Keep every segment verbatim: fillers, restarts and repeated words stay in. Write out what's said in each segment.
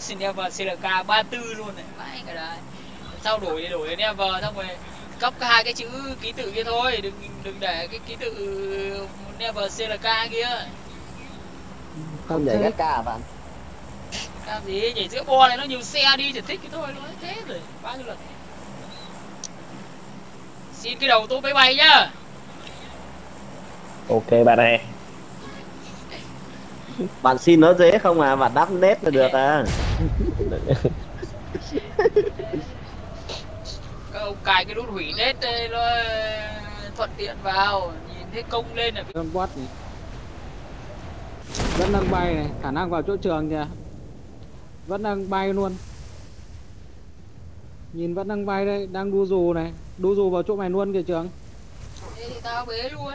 Never xê lờ ca ba tư luôn này, vãi cái đấy. Sau đổi thì đổi Never xong rồi copy hai cái chữ ký tự kia thôi, đừng đừng để cái ký tự Never xê lờ ca kia. Không nhảy gắt ca à bạn? Làm gì nhảy giữa bo này nó nhiều xe đi chỉ thích cái thôi, nó thế rồi bao nhiêu lần. Xin cái đầu tôi máy bay nhá. Ok bạn này. Bạn xin nó dễ không à, bạn đắp nét là được à. Các ông cài cái nút hủy nét đây nó thuận tiện vào, nhìn thấy công lên là con bot này vẫn đang bay này, khả năng vào chỗ trường kìa, vẫn đang bay luôn, nhìn vẫn đang bay đây, đang đu dù này, đu dù vào chỗ mày luôn kìa Trường. thế thì tao bế luôn.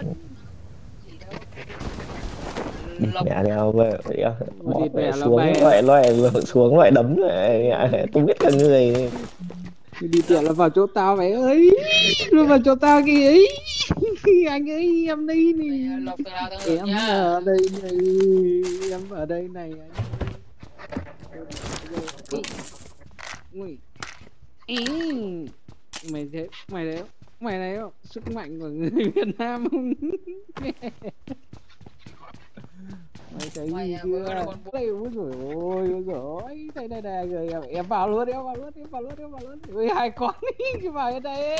Mẹ đeo về bỏ mẹ xuống loại loại xuống loại đấm này, tôi biết cả người đi tiện là vào chỗ tao mày ơi, rồi vào chỗ tao kìa ấy. Anh ơi em đây này, em ở đây này, em ở đây này anh. Mày thế mày đấy mày đấy sức mạnh của người Việt Nam không? Mày thấy gì chưa? Đây ôi rồi ôi ôi rồi đây đây đây rồi em, em vào luôn em vào luôn em vào luôn em vào luôn. Ôi hai con đi vào ở đây.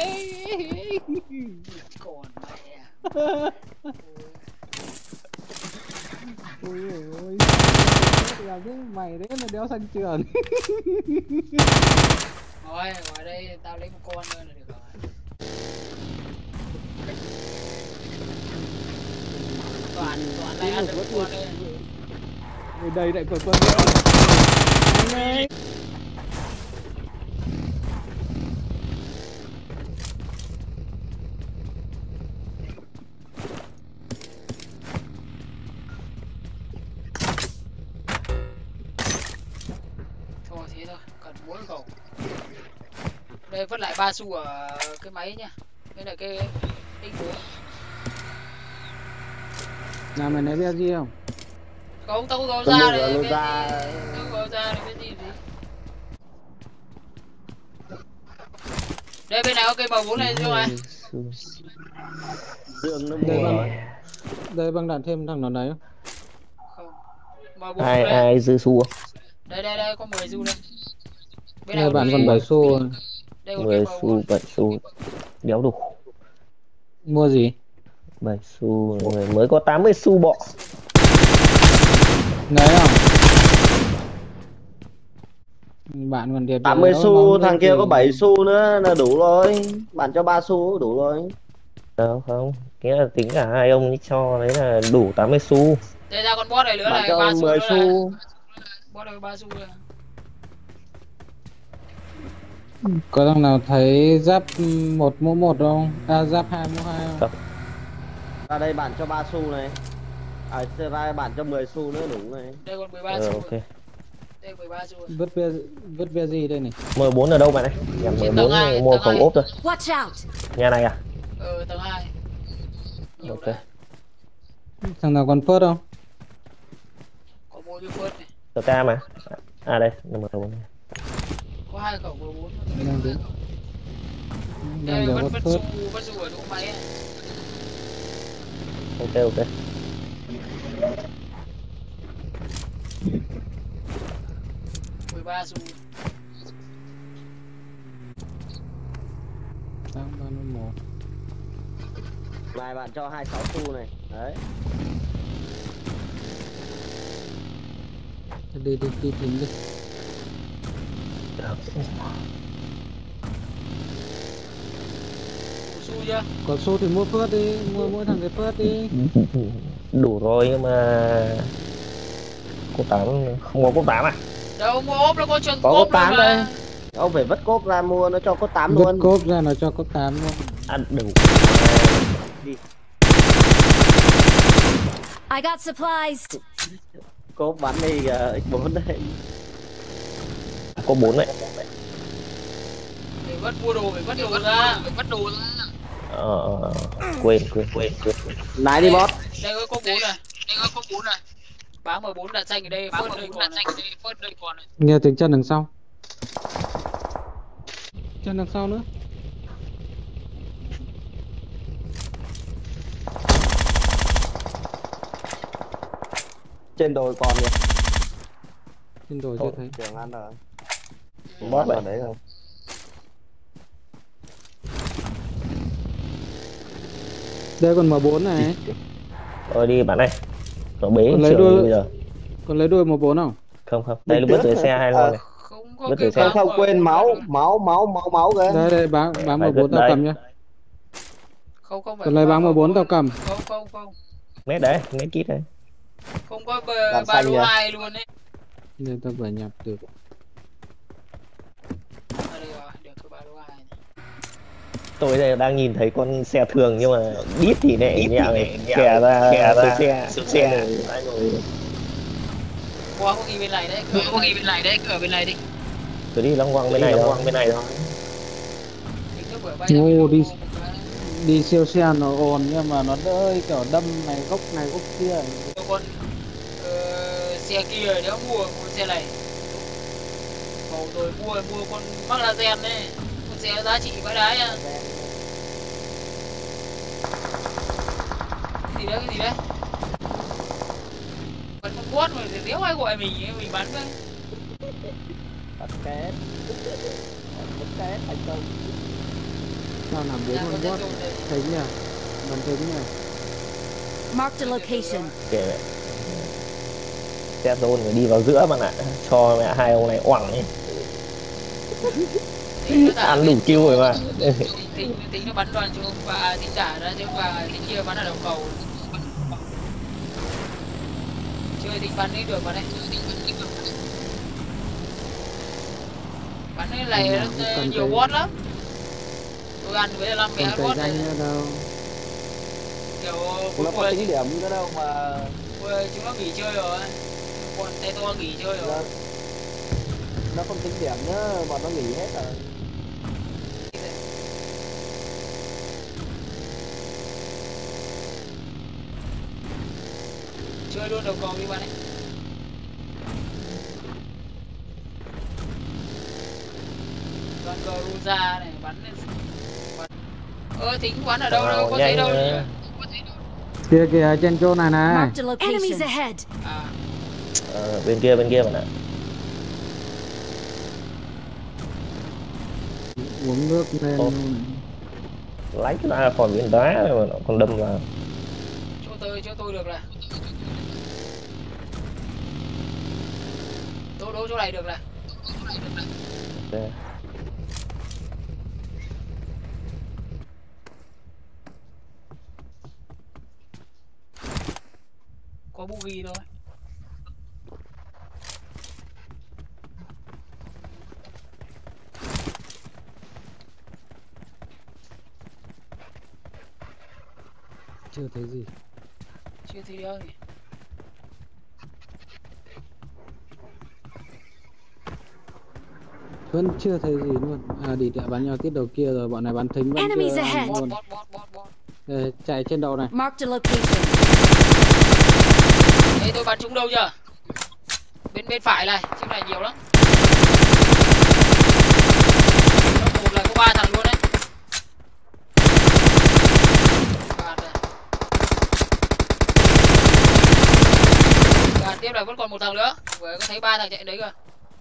Còn mẹ. Ôi ôi làm cái mày đấy là đéo sang trường. Thôi ngoài đây tao lấy một con nữa là được rồi. Toàn toàn này ăn được một con đây. Người đây lại còn con nữa. Anh ơi. Thôi thế thôi, cần mỗi cầu. Đây vứt lại ba xu ở cái máy nha. Đây là cái đinh búa. Nào mày nói biết gì không? Không, tao có ra đây, cái gì? Tao có ra đây cái gì gì? Đây bên này có cây bầu bốn này chưa mày? Dương nó đây bằng, đây bằng đạn thêm thằng nào đấy không? Không. Ai ai dư xu? Đây đây đây có mười xu đây. Bên này bạn còn bảy xu. mười xu, bảy xu. Đéo đủ. Mua gì? bảy xu, người mới có tám mươi xu bọ. Đấy không? Bạn còn đẹp tám mươi xu, thằng kia có bảy xu nữa là đủ rồi. Bạn cho ba xu đủ rồi. Đâu không, nghĩa là tính cả hai ông cho đấy là đủ tám mươi xu. Đây ra con boss này nữa bạn này, cho ba mười xu. Boss này ba xu rồi. Có thằng nào thấy giáp một mũ một không? À giáp hai mũ hai không? Không. Ra đây bạn cho ba xu này. À ra bạn cho mười xu nữa đủ này. Đây còn mười ba ờ, xu. Ok. Đây mười ba xu. Vứt về vứt về gì đây này? mười bốn ở đâu bạn ấy? Nhà mười bốn này mua khẩu ốp rồi. Watch out. Nhà này à? Ừ, tầng hai. Nhiều Ok. đấy. Thằng nào còn phớt không? Có mua như phớt này. Tờ ca mà. À đây, mười bốn. Có hai khẩu mười bốn. Đang đến. Đây Đang vẫn vứt vẫn phớt. xu, vẫn xu ở chỗ máy ấy. Ok ok. mười ba xu. Đang ba mươi mốt. Này bạn cho hai mươi sáu xu này. Đấy. Đi đi đi tìm đi. Xu chưa? Có xu thì mua phớt đi, mua mỗi thằng cái phớt đi. Đủ rồi nhưng mà cốt tám không có cốt tám à? Đâu mua ốp nó có trường Có cốp cốt tám mà. đây. Ông phải vứt cốp ra mua nó cho cốt tám Vứt luôn. cốp ra nó cho cốt tám luôn. À đủ. Đi. I got supplies. Cốp bắn đi kìa, ích bốn đây. Có bốn đấy. Để vứt mua đồ, phải vứt đồ ra, phải vứt đồ ra. Ờ, quên quên quên quên. Nãy đi boss. Đây có cốp bốn này. Đây có cốp bốn này. Bám mười bốn đặt xanh ở đây, phớt đây còn này. Phớt đây còn này. Nghe tiếng chân đằng sau. Chân đằng sau nữa. Trên đồi còn kìa. Trên đồi chưa thấy. Tưởng ăn rồi. Bót ở vậy. đấy rồi. Đây còn M bốn này. Rồi đi bạn ơi. Nó bế Còn lấy trường đuôi- bây giờ. Còn lấy đuôi M bốn không? Không không, đây là vứt dưới xe hai lon này. Không có Vứt cái từ xa. Không không quên máu, máu máu máu máu kìa. Đây đây bám bám Phải M bốn vứt tao đây. cầm nhá. Không không phải. Còn lấy bám M bốn tao cầm. Không không không. Mét đấy, mét kít đấy. Không có ba Làm ba xanh đu nhỉ? hai luôn đấy. Nên tao phải nhập được. À, đây rồi, được cái ba đu hai này. Tôi đây đang nhìn thấy con xe thường nhưng mà đít thì lại nhẹ này kè ra kè ra xe xuống xe rồi. Qua có ghi bên này đấy, cửa có ghi bên này đấy, cửa bên này đi. Cứ đi long quăng bên này long bên này thôi. Tính nó vừa bay Ô, ra đi. cái cái- Đi siêu xe nó ồn nhưng mà nó đỡ kiểu đâm này gốc này gốc kia. Cho con ờ, xe kia nếu mua con xe này. Bầu rồi mua mua con McLaren đấy, con xe giá trị vãi đái à. Cái gì đấy, cái gì đấy? Bắn con bot mà nếu ai gọi mình ấy, mình bắn với. Bắt két. Bắt két thành công. Sao làm bốn Ra con con dân bot dùng đây. thấy nhỉ? Vẫn thấy nhỉ? Marked a location. Kệ mẹ. Xe tôn rồi đi vào giữa bạn ạ. Cho mẹ hai ông này oẳng ấy. Tính nó thả Ăn bên đủ kill rồi mà. tính, tính, tính nó bắn đoàn cho ông và tính trả ra chứ và tính kia bắn ở đầu cầu. Chơi tính bắn đấy được mà đấy. Bắn cái này Không nó nào, không cần nhiều cái- bot lắm. Tôi ăn với năm Còn mẹ cái bot này danh nữa đâu. kiểu Nó cuối có cuối tính điểm nữa đâu mà. cuối chúng nó nghỉ chơi rồi. Bọn tay to nghỉ chơi rồi. Nó- Nó không tính điểm nữa mà nó nghỉ hết rồi. Chơi luôn đầu cầu đi bạn ấy. Đoàn cờ Ruza này bắn lên. Bắn. Ơ tính bắn ở đâu đâu có thấy Nhanh đâu nữa. nhỉ? Kia kìa trên chỗ này này. Marked a location. Enemies ahead. À, Ờ, bên kia bên kia bạn ạ. Uống nước lên. Ô. Lách ra khỏi viên đá mà nó còn đâm vào. chỗ tôi chỗ tôi được này. Tôi đố chỗ này được này. Đây. Có buggy thôi. Chưa thấy gì. Chưa thấy đâu nhỉ? Vẫn chưa thấy gì luôn. À đi đã bắn nhau tiếp đầu kia rồi, bọn này bắn thính vẫn Enemies chưa ahead. ăn Bot luôn. bot bot bot bot. Đây, chạy trên đầu này. Marked a location. Đây tôi bắn trúng đâu chưa? Bên bên phải này, trên này nhiều lắm. Nó một là có ba thằng luôn đấy. Gạt này. Gạt tiếp là vẫn còn một thằng nữa. Vừa có thấy ba thằng chạy đấy cơ.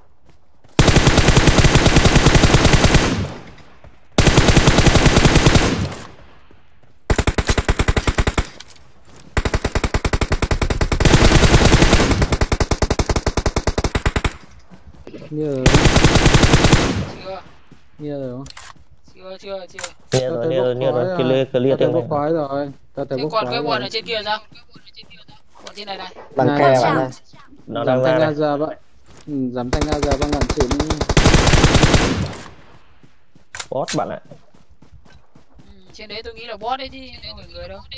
Như rồi, Chưa, như rồi không? chưa, chưa, chưa. Nghe rồi, nghe rồi, nghe rồi. Clear clear Tao thấy tiếng bốc này. khói rồi. Tao thấy Thế bốc còn khói cái bọn ở rồi. trên kia sao? Bọn trên này này. Đằng Này, kè Watch bạn out. ơi. Nó Giảm đang ra thanh này. ra giờ vậy. Ừ, giảm thanh ra giờ bằng ngọn xịn. Bot bạn ạ. Ừ, trên đấy tôi nghĩ là bot đấy chứ không phải người đâu.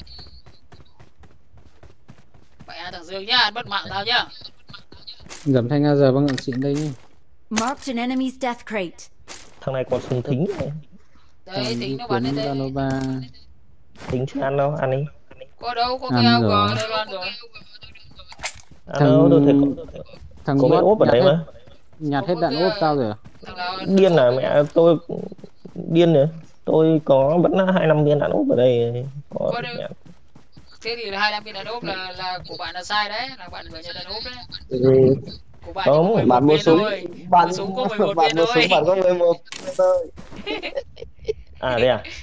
Mẹ thằng Dương nhá, mất mạng tao nhá. Giảm thanh ra giờ bằng ngọn xịn đây nhá. Marked an enemy's death crate. Thằng này còn súng thính này. Đấy, Thằng tính đi nó bắn lên cuốn đây. Danova. Tính chưa ăn đâu, ăn đi. Có đâu, có Ăn cái a rồi. giê đây luôn rồi. À, đâu, tôi thấy có, thằng có mấy bot ốp ở nhặt đây hết, mà. nhặt hết đạn ốp tao rồi à? Thằng nào Điên à mẹ, tôi điên nữa. Tôi có vẫn hai năm viên đạn ốp ở đây. Có có được. Thế thì hai năm viên đạn ốp là là của bạn là sai đấy, là bạn phải nhận đạn ốp đấy. Ừ. Của bạn chỉ có Không, mười một Bạn mua viên súng, thôi. bạn Mua súng có mười một bạn viên mua thôi. súng bạn có mười một viên thôi. à đây à?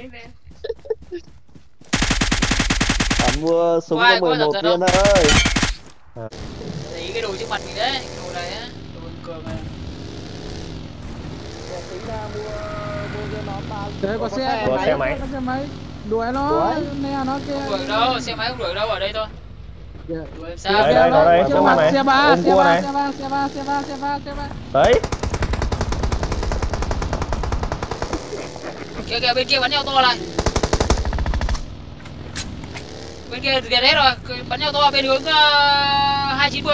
Bạn mua súng Qua- có mười qua một thật viên thật thôi. Đấy cái đồ trước mặt mình đấy, cái đồ này á, đồ bình cường này. Tính ra mua mua cái nón ba. Đấy có xe, Có xe máy. có xe máy. Đuổi nó, Đuổi. nè nó kia. Không đuổi đâu, xe máy không đuổi đâu, ở đây thôi. Kìa. Đuổi làm Đấy, sao? đây, nó đây, Xe trước ba, mặt này. xe ba, Ôm xe cua ba, này. xe ba, xe ba, xe ba, xe ba, xe ba. Đấy. Kìa kìa bên kia bắn nhau to này. Bên kia tiền hết rồi, bắn nhau to bên hướng uh, hai chín mươi.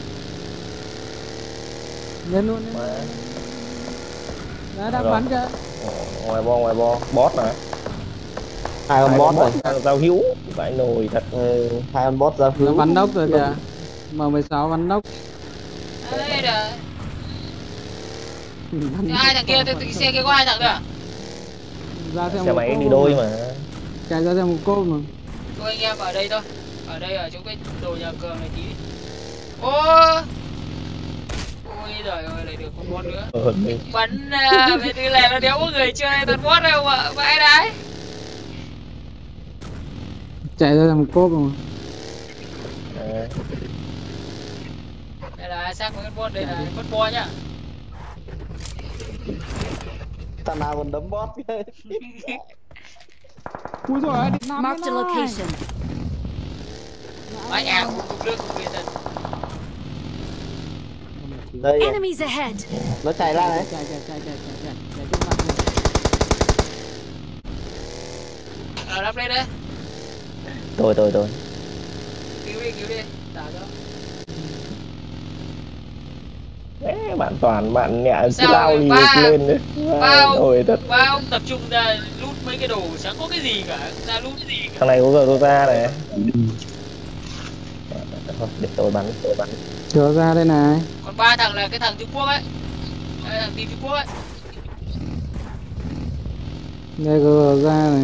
Lên luôn, lên. Mà, Đấy, đang rồi. bắn kìa. ngoài bo ngoài bo boss này. Hai con bot rồi. Thằng giao hữu vãi nồi thật. Ừ, hai con bot ra Nó cứu. bắn nóc rồi kìa. M mười sáu bắn nóc. Đấy là Bắn hai nóc thằng kia, vào, cái xe kia có hai thằng thôi à? ra Xe một máy cô đi đôi mà. chạy ra thêm một cô mà. Thôi anh em ở đây thôi, ở đây ở chỗ cái đồ nhà cường này tí. Ô, ôi giời ơi, lại được con bot nữa. Ờ, mình- Bắn uh, bên thứ này nó đéo có người chơi toàn bot đâu mà vãi đấy. Chạy ra thêm một cô mà. à, Đây là sang một con bot, đây là con bo nhá. Thằng nào còn đấm bot. Ui giời ơi, năm Marked a cái này. location. Vãi eo cục nước cục kia thật. Đây Enemies ahead. nó chạy ra đấy. Chạy chạy chạy chạy chạy chạy chạy trước mặt này. Ở đắp đây đấy. tôi tôi tôi Cứu đi cứu đi, đảo cho. Ê, bạn toàn bạn nhẹ cứ Sao lao rồi? đi Ba- lên đấy. Bao Nồi thật. bao ông tập trung ra loot mấy cái đồ chẳng có cái gì cả, ra loot cái gì cả. Thằng này có giờ tôi ra này. Thôi, để tôi bắn tôi bắn. Trở ra đây này. Còn ba thằng là cái thằng Trung Quốc ấy. Đây, thằng team Trung Quốc ấy. Đây có ra này.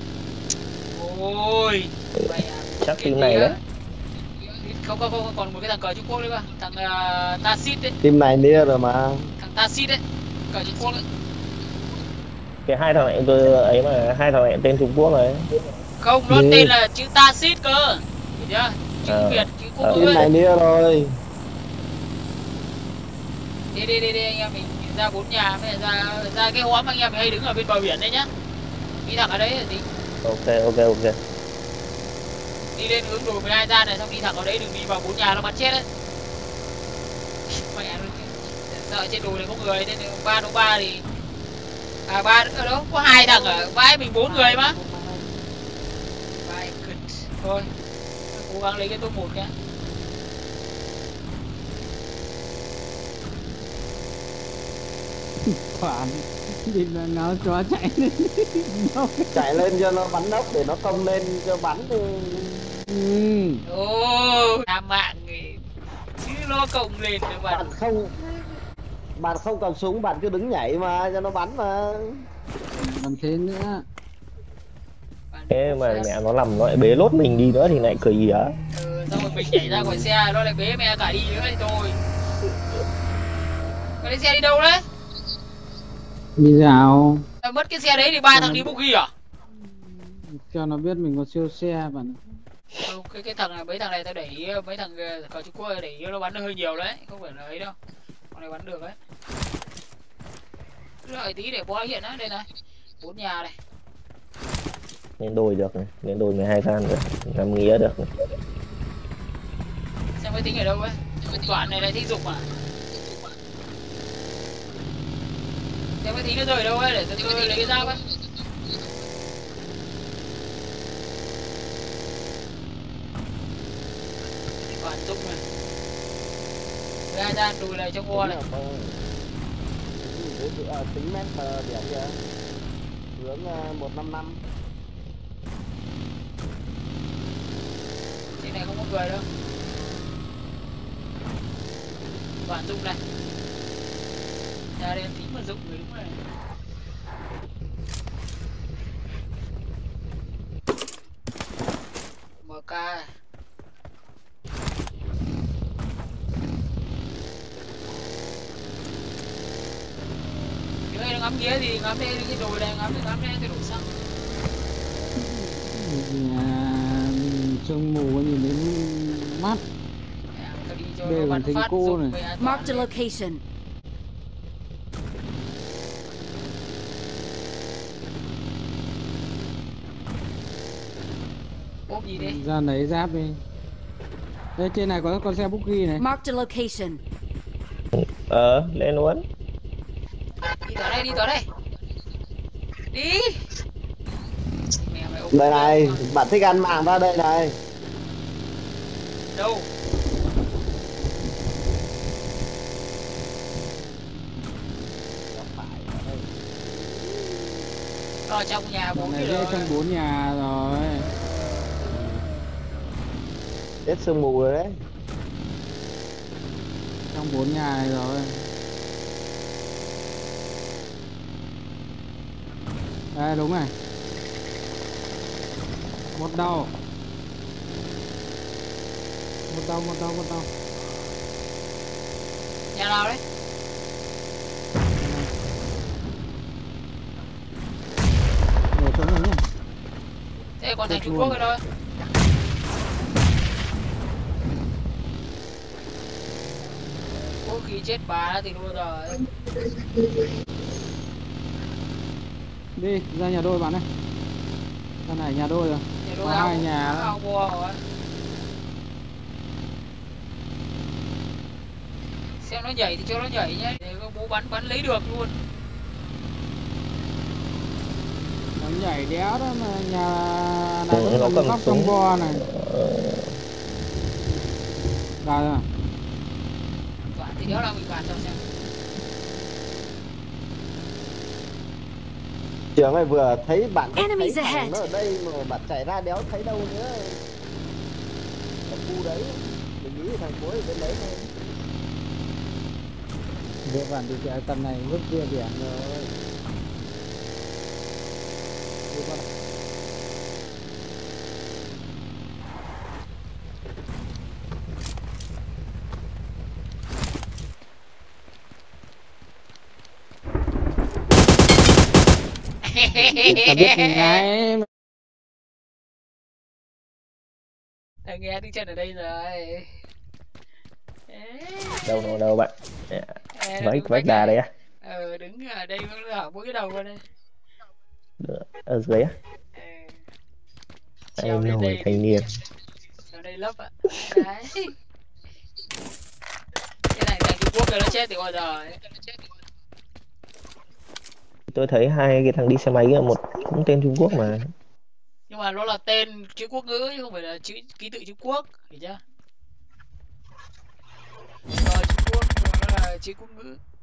Ôi. Mày à, Chắc cái team này gì đấy. á? Không không không, còn một cái thằng cờ Trung Quốc đấy cơ, thằng uh, Tasit đấy, Team này nia rồi mà. thằng Tasit đấy, cờ Trung Quốc đấy. Cái hai thằng này tôi ấy mà hai thằng này tên Trung Quốc này. Không, nó Đi. tên là chữ Tasit cơ. Hiểu chưa? Chữ Ờ. Việt, chữ Quốc Ờ. ngữ Team này ấy. nia rồi. Đi đi đi đi anh em mình ra bốn nhà, mới ra ra cái hóm anh em mình hay đứng ở bên bờ biển đấy nhá. Đi thẳng ở đấy là tính. Ok ok ok. Đi lên hướng đồi mười hai ra này, xong đi thẳng ở đấy, đừng đi vào bốn nhà nó bắn chết đấy. Mẹ nó sợ trên đồi này có người nên ba đấu ba thì à ba ở đâu có hai thằng ở vãi mình bốn người mà. Vãi cực thôi, cố gắng lấy cái top một nhá. Khoản đi là nó cho chạy lên. Chạy lên cho nó bắn nóc để nó công lên cho bắn thì... Ừ. Ô nam mạng thì chứ nó cộng lên cho Bạn bạn. không bạn không cầm súng, bạn cứ đứng nhảy mà cho nó bắn mà. Làm thế nữa. Thế mà mẹ nó làm nó lại bế lốt mình đi nữa thì lại cười gì á. Ừ, xong rồi mình nhảy ra khỏi xe nó lại bế mẹ cả đi nữa thì thôi. Cái đấy xe đi đâu đấy? Đi dạo À, mất cái xe đấy thì ba thằng đi buggy à? cho nó biết mình có siêu xe bạn. Không, cái cái thằng này mấy thằng này tao để ý mấy thằng cờ Trung Quốc để ý nó bắn hơi nhiều đấy, không phải là ấy đâu. Con này bắn được đấy. Đợi tí để bó hiện á, đây này. Bốn nhà này. Lên đôi được này, lên đôi mười hai gian được, làm nghĩa được này. Xem máy tính ở đâu ấy? Đoạn này lại thích dục à? Xem máy tính nó rơi ở đâu ấy để tôi lấy cái dao ấy. Toàn dục này. Ra ra đùi này trong bo này. À, tính mét bờ biển kìa. Hướng uh, một năm năm. Trên này không có người đâu. Toàn dụng này. Ra đây tính mà dụng người đúng rồi. em ca. Nếu anh ngắm kia thì ngắm đây cái đồi này, ngắm ngắm đây cái đồi xăng. Nhà sương mù nhìn đến mắt. Đây là thành cô này. Marked a location. Ốp gì đi? Ra lấy giáp đi. Đây trên này có con xe Buggy này. Marked a location. Ờ, lên luôn. Đi tới đây, đi tới đây. Đi. Mẹ mày ốp. Đây này, bạn thích ăn mạng ra đây này. Đâu? Ở trong nhà bốn này rồi. trong bốn nhà rồi. Hết sương mù rồi đấy. Trong bốn nhà này rồi. Đây đúng này. Một đầu. Một đầu, một đầu, một đầu. Nhà nào đấy? Để xuống này nhá. Thế còn thành Trung Quốc rồi thôi. Có khi chết bà thì luôn rồi. Đi, ra nhà đôi bạn này. Ra này nhà đôi rồi. Nhà đôi Có hai nhà đó. ao mua rồi. Xem nó nhảy thì cho nó nhảy nhé. Để có bố bắn bắn lấy được luôn. Nó nhảy đéo đó mà nhà này Ừ, nó vẫn cầm còn súng. trong bo này. Vào rồi. Quả thì đéo là mình bàn cho xem. Trường ơi, vừa thấy bạn Enemies thấy thằng ahead. nó ở đây mà bạn chạy ra đéo thấy đâu nữa. Ở khu đấy, mình nghĩ thằng bố ở bên đấy thôi. Về bản thì cái tầm này rất kia biển rồi. Đi qua đây. Ta biết ngay. Thằng nghe tiếng chân ở đây rồi. Đâu đâu đâu bạn. Ê, Vách đứng vách đà này. đây á. Ờ, đứng ở đây vẫn ở mỗi cái đầu luôn đây. Ở dưới á. Ờ. Anh Trèo lên nổi đây thanh đi. niên. Ở đây lấp ạ. Đấy. Cái này thằng Trung Quốc rồi nó chết từ bao giờ ấy. Tôi thấy hai cái thằng đi xe máy kia, một cũng tên Trung Quốc mà. Nhưng mà nó là tên chữ quốc ngữ chứ không phải là chữ ký tự Trung Quốc, hiểu chưa? Ờ, Trung Quốc nhưng mà nó là chữ quốc ngữ.